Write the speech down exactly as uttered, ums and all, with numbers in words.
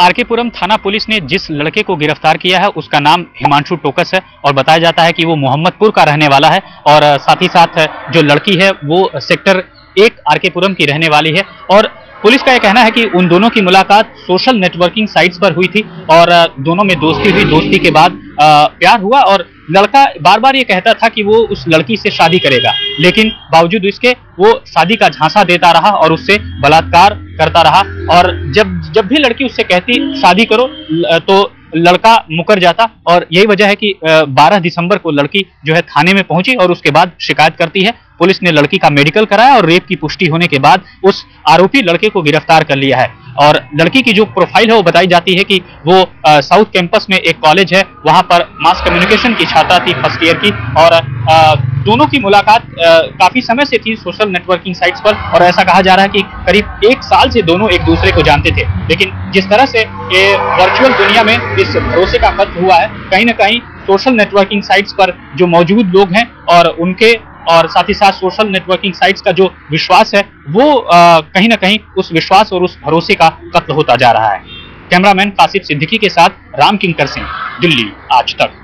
आरकेपुरम थाना पुलिस ने जिस लड़के को गिरफ्तार किया है उसका नाम हिमांशु टोकस है और बताया जाता है कि वो मोहम्मदपुर का रहने वाला है और साथ ही साथ जो लड़की है वो सेक्टर एक आरकेपुरम की रहने वाली है। और पुलिस का यह कहना है कि उन दोनों की मुलाकात सोशल नेटवर्किंग साइट्स पर हुई थी और दोनों में दोस्ती हुई। दोस्ती के बाद प्यार हुआ और लड़का बार बार ये कहता था कि वो उस लड़की से शादी करेगा, लेकिन बावजूद इसके वो शादी का झांसा देता रहा और उससे बलात्कार करता रहा। और जब जब भी लड़की उससे कहती शादी करो तो लड़का मुकर जाता और यही वजह है कि बारह दिसंबर को लड़की जो है थाने में पहुंची और उसके बाद शिकायत करती है। पुलिस ने लड़की का मेडिकल कराया और रेप की पुष्टि होने के बाद उस आरोपी लड़के को गिरफ्तार कर लिया है। और लड़की की जो प्रोफाइल है वो बताई जाती है कि वो आ, साउथ कैंपस में एक कॉलेज है, वहां पर मास कम्युनिकेशन की छात्रा थी फर्स्ट ईयर की। और आ, दोनों की मुलाकात आ, काफी समय से थी सोशल नेटवर्किंग साइट्स पर और ऐसा कहा जा रहा है कि करीब एक साल से दोनों एक दूसरे को जानते थे। लेकिन जिस तरह से ये वर्चुअल दुनिया में इस भरोसे का खत्म हुआ है, कहीं ना कहीं सोशल नेटवर्किंग साइट्स पर जो मौजूद लोग हैं और उनके और साथ ही साथ सोशल नेटवर्किंग साइट्स का जो विश्वास है वो आ, कहीं ना कहीं उस विश्वास और उस भरोसे का कत्ल होता जा रहा है। कैमरामैन कासिफ सिद्दीकी के साथ राम किंकर सिंह, दिल्ली आज तक।